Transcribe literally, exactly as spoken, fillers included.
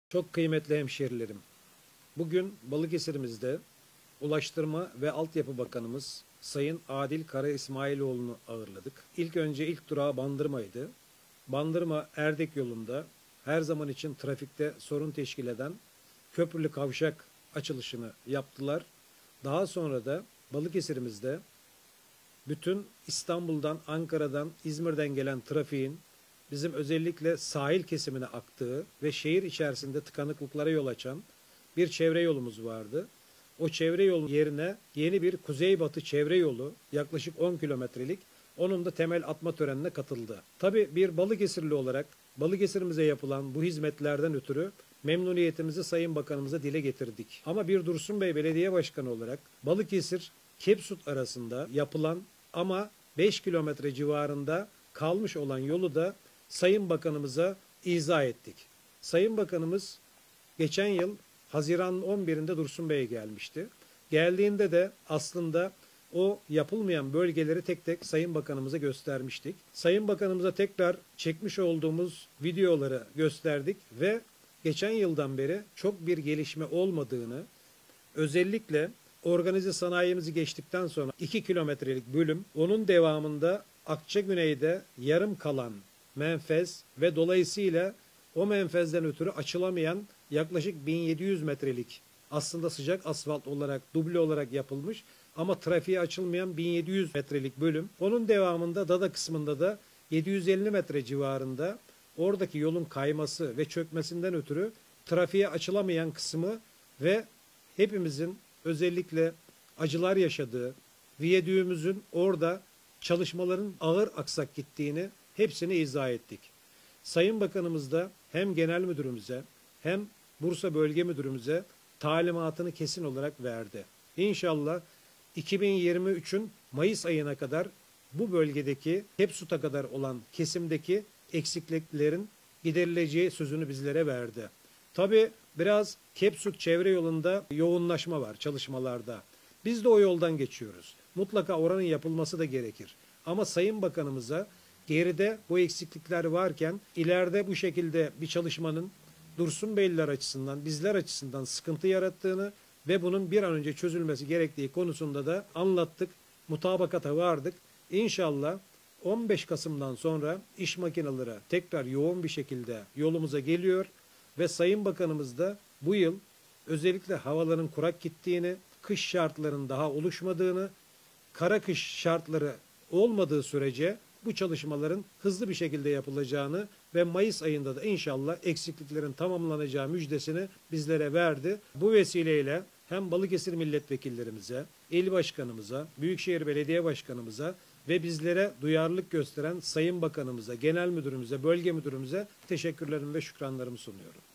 Çok kıymetli hemşerilerim, bugün Balıkesir'imizde Ulaştırma ve Altyapı Bakanımız Sayın Adil Kara İsmailoğlu'nu ağırladık. İlk önce ilk durağı Bandırma'ydı. Bandırma Erdek yolunda her zaman için trafikte sorun teşkil eden köprülü kavşak açılışını yaptılar. Daha sonra da Balıkesir'imizde bütün İstanbul'dan, Ankara'dan, İzmir'den gelen trafiğin bizim özellikle sahil kesimine aktığı ve şehir içerisinde tıkanıklıklara yol açan bir çevre yolumuz vardı. O çevre yolu yerine yeni bir kuzeybatı çevre yolu yaklaşık on kilometrelik, onun da temel atma törenine katıldı. Tabii bir Balıkesirli olarak Balıkesir'imize yapılan bu hizmetlerden ötürü memnuniyetimizi Sayın Bakanımıza dile getirdik. Ama bir Dursun Bey Belediye Başkanı olarak Balıkesir Kepsut arasında yapılan ama beş kilometre civarında kalmış olan yolu da Sayın Bakanımıza izah ettik. Sayın Bakanımız geçen yıl Haziran on birinde Dursun Bey'e gelmişti. Geldiğinde de aslında o yapılmayan bölgeleri tek tek Sayın Bakanımıza göstermiştik. Sayın Bakanımıza tekrar çekmiş olduğumuz videoları gösterdik ve geçen yıldan beri çok bir gelişme olmadığını, özellikle organize sanayimizi geçtikten sonra iki kilometrelik bölüm, onun devamında Akçagüney'de yarım kalan menfez ve dolayısıyla o menfezden ötürü açılamayan yaklaşık bin yedi yüz metrelik aslında sıcak asfalt olarak duble olarak yapılmış ama trafiğe açılmayan bin yedi yüz metrelik bölüm. Onun devamında Dada kısmında da yedi yüz elli metre civarında oradaki yolun kayması ve çökmesinden ötürü trafiğe açılamayan kısmı ve hepimizin özellikle acılar yaşadığı viyadüğümüzün orada çalışmaların ağır aksak gittiğini hepsini izah ettik. Sayın Bakanımız da hem genel müdürümüze hem Bursa Bölge Müdürümüze talimatını kesin olarak verdi. İnşallah iki bin yirmi üçün Mayıs ayına kadar bu bölgedeki Kepsut'a kadar olan kesimdeki eksikliklerin giderileceği sözünü bizlere verdi. Tabii biraz Kepsut çevre yolunda yoğunlaşma var çalışmalarda. Biz de o yoldan geçiyoruz. Mutlaka oranın yapılması da gerekir. Ama Sayın Bakanımıza geride bu eksiklikler varken ileride bu şekilde bir çalışmanın Dursun Beyliler açısından, bizler açısından sıkıntı yarattığını ve bunun bir an önce çözülmesi gerektiği konusunda da anlattık, mutabakata vardık. İnşallah on beş Kasım'dan sonra iş makineleri tekrar yoğun bir şekilde yolumuza geliyor ve Sayın Bakanımız da bu yıl özellikle havaların kurak gittiğini, kış şartlarının daha oluşmadığını, kara kış şartları olmadığı sürece bu çalışmaların hızlı bir şekilde yapılacağını ve Mayıs ayında da inşallah eksikliklerin tamamlanacağı müjdesini bizlere verdi. Bu vesileyle hem Balıkesir milletvekillerimize, il başkanımıza, Büyükşehir Belediye Başkanımıza ve bizlere duyarlılık gösteren Sayın Bakanımıza, Genel Müdürümüze, Bölge Müdürümüze teşekkürlerimi ve şükranlarımı sunuyorum.